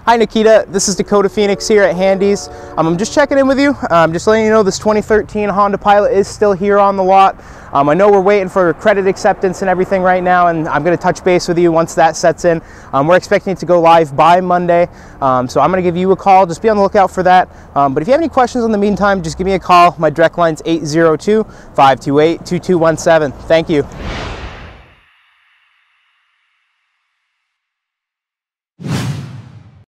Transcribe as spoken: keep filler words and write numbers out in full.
Hi Nikita, this is Dakota Phoenix here at Handy's. Um, I'm just checking in with you. Um, just letting you know this twenty thirteen Honda Pilot is still here on the lot. Um, I know we're waiting for credit acceptance and everything right now, and I'm going to touch base with you once that sets in. Um, we're expecting it to go live by Monday, um, so I'm going to give you a call. Just be on the lookout for that. Um, but if you have any questions in the meantime, just give me a call. My direct line's eight zero two, five two eight, two two one seven. Thank you.